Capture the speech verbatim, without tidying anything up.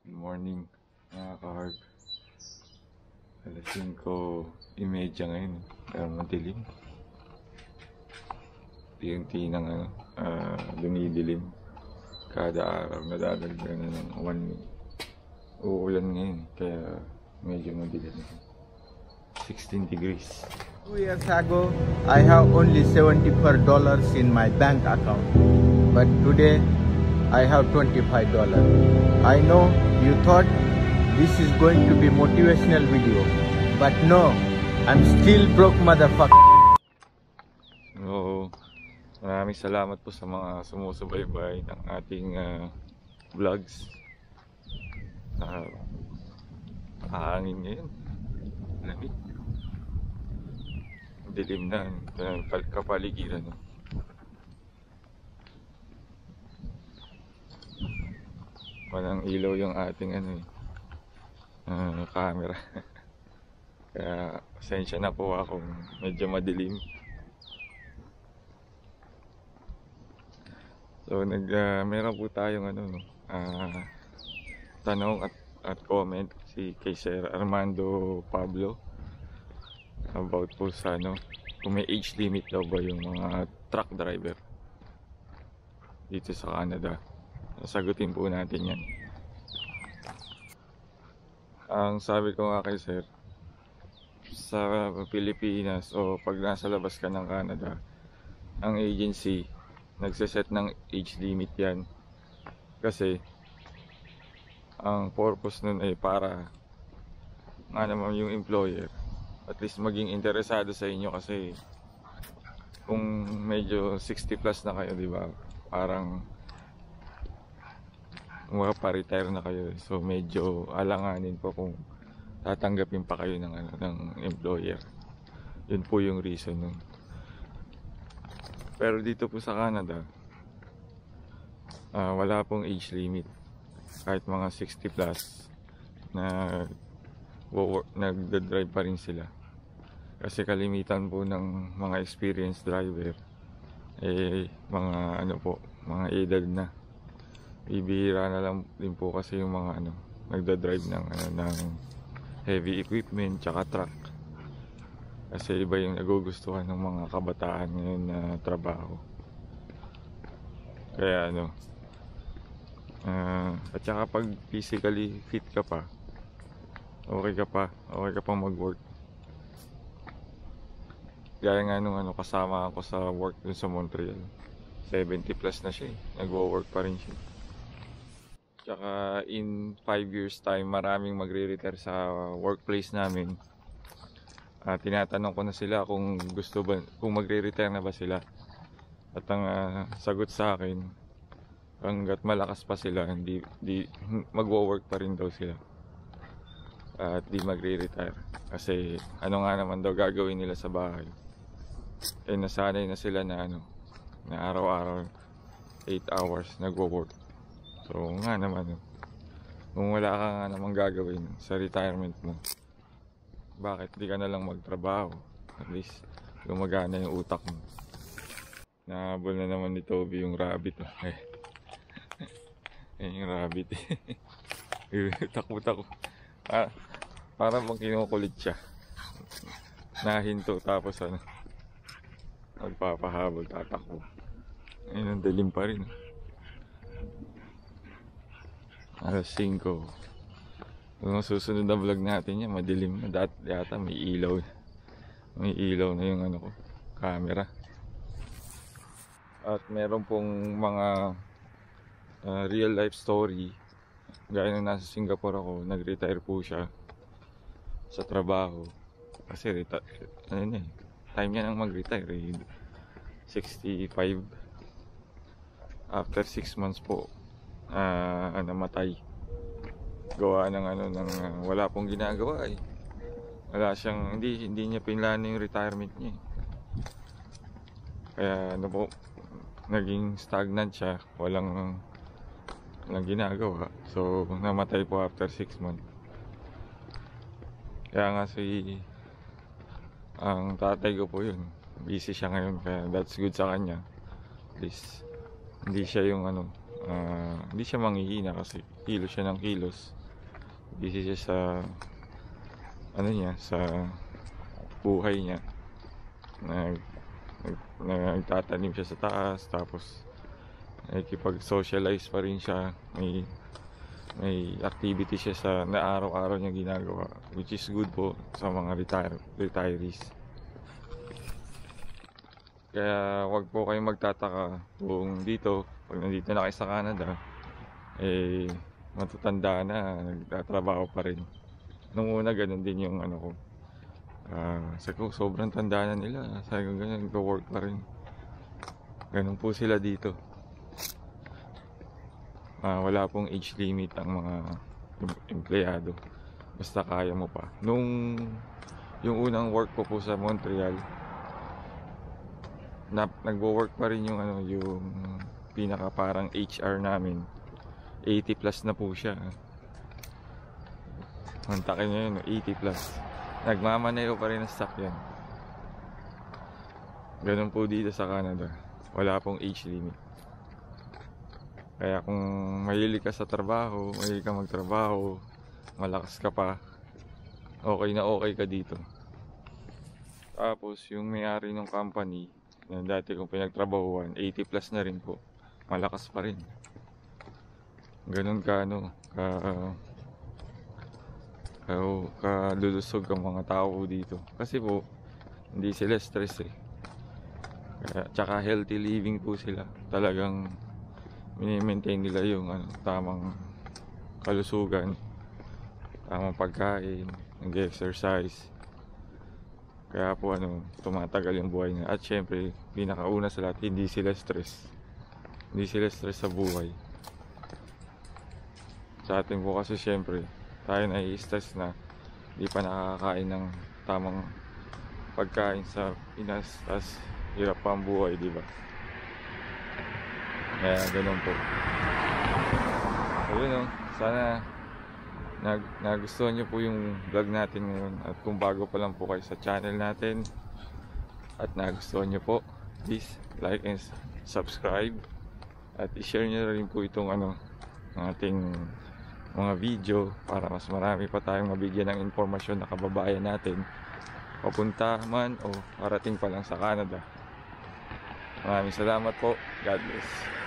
Good morning mga ka-harp. Alas singko imedya ngayon, pero madilim. Unti-unti nang ano, uh, lumidilim. Kada araw nadadagdagan na ng one. Uulan ngayon, kaya medyo madilim. sixteen degrees. Two years ago, I have only seventy-four dollars in my bank account. But today, I have twenty-five dollars. I know you thought this is going to be motivational video. But no, I'm still broke, motherfucker. Oo. Maraming salamat po sa mga sumusubaybay ng ating uh, vlogs. Uh, Hangin ngayon. Lamig. Dilim na. Uh, kapaligiran. No? Walang ilaw yung ating ano eh, uh, camera. Kaya pasensya na po ako, medyo madilim. So nag uh, meron po tayong ano no, uh, tanong at at comment si kay Sir Armando Pablo about po sa ano, kung may age limit daw ba yung mga truck driver dito sa Canada. Sagutin po natin yan. Ang sabi ko nga kay Sir, sa Pilipinas o pag nasa labas ka ng Canada, ang agency nagsiset ng age limit yan. Kasi ang purpose nun ay para nga naman yung employer at least maging interesado sa inyo. Kasi kung medyo sixty plus na kayo, di ba, parang mga pa-retire na kayo, so medyo alanganin po kung tatanggapin pa kayo ng, ano, ng employer. Yun po yung reason nun. Pero dito po sa Canada, uh, wala pong age limit. Kahit mga sixty plus na nagdadrive pa rin sila. Kasi kalimitan po ng mga experienced driver eh mga ano po, mga edad na. Ibihira na lang din po kasi yung mga ano, nagda-drive ng ano, ng heavy equipment tsaka truck. Kasi iba yung nagugustuhan ng mga kabataan ngayon na trabaho. Kaya ano, uh, at saka pag physically fit ka pa, okay ka pa, okay ka pa mag-work. Gaya nga nung ano, kasama ako sa work dun sa Montreal, seventy plus na siya eh, nagwo-work pa rin siya. Tsaka in five years time, maraming magre-retire sa workplace namin. Uh, tinatanong ko na sila kung gusto ba, kung magre-retire na ba sila. At ang uh, sagot sa akin, hanggat malakas pa sila, hindi, di, magwo-work pa rin daw sila. Uh, at di magre-retire. Kasi ano nga naman daw gagawin nila sa bahay. Eh nasanay na sila na ano, na araw-araw eight hours nagwo-work. So nga naman, kung wala ka nga naman gagawin sa retirement mo, bakit di ka na lang magtrabaho? At least gumagana yung utak mo. Nahabol na naman ni Toby yung rabbit. Eh, eh yung rabbit. Takbo-takbo. Ah, parang bang kinukulit siya. Nahinto tapos ano, magpapahabol, tatakbo. Ayun, ang dilim pa rin. Alas singko. Yung susunod na vlog natin yan, madilim na. Dati yata may ilaw. May ilaw na yung ano ko, camera. At meron pong mga uh, real life story. Gaya nung nasa Singapore ako, nag-retire po siya sa trabaho. Kasi reta- ano na eh, time niya nang mag-retire eh, sixty-five. After six months po, Uh, namatay. Gawa ng ano, ng uh, wala pong ginagawa eh. Wala siyang, hindi, hindi niya pinlano yung retirement niya eh. Kaya ano po, naging stagnant siya. Walang, walang ginagawa. So namatay po after six months. Kaya nga si ang tatay ko po yun, busy siya ngayon. Kaya that's good sa kanya. At least hindi siya yung ano, Uh, hindi siya manghihina kasi kilos siya ng kilos. busy siya sa ano niya, sa buhay niya. Nag, nag, nagtatanim siya sa taas, tapos nakikipag-socialize pa rin siya. May may activity siya sa na araw-araw niya ginagawa, which is good po sa mga retire, retirees. Kaya wag po kayong magtataka kung dito, pag nandito na kayo sa Canada, eh matutanda na, nagtatrabaho pa rin. Nung una ganun din yung ano ko, uh, sa ko sobrang tanda na nila, sabi ko ganyan, nag-work pa rin. Ganun po sila dito. Uh, wala pong age limit ang mga empleyado, basta kaya mo pa. Nung yung unang work ko po sa Montreal, na, nagwo-work pa rin yung ano, yung pinaka parang H R namin, eighty plus na po siya. Hantakin nyo yun, eighty plus, nagmamaneho pa rin ang sakyan. Ganun po dito sa Canada, wala pong age limit. Kaya kung mahilig ka sa trabaho, mahilig ka magtrabaho, malakas ka pa, okay na okay ka dito. Tapos yung may-ari ng company na dati kong pinagtrabahuan, eighty plus na rin po, malakas pa rin. Ganun ka ano, ka ka, ka lulusog ang mga tao dito. Kasi po, hindi sila stress eh. Kaya, tsaka healthy living po sila. Talagang mini-maintain nila yung ano, tamang kalusugan, tamang pagkain, nag-exercise. Kaya po ano, tumatagal yung buhay nila. At syempre, pinakauna sa lahat, hindi sila stress. Hindi sila stress sa buhay. Sa atin po kasi syempre, tayo nai-stress na hindi pa nakakain ng tamang pagkain sa Pinas, tas hirap pa ang buhay, di ba? Kaya ganun po. So yun o, sana nag, nagustuhan nyo po yung vlog natin ngayon. At kung bago pa lang po kayo sa channel natin at nagustuhan nyo po, please like and subscribe. At i-share nyo rin po itong ano, ating mga video para mas marami pa tayong mabigyan ng informasyon na kababayan natin, papunta man o parating pa lang sa Canada. Maraming salamat po. God bless.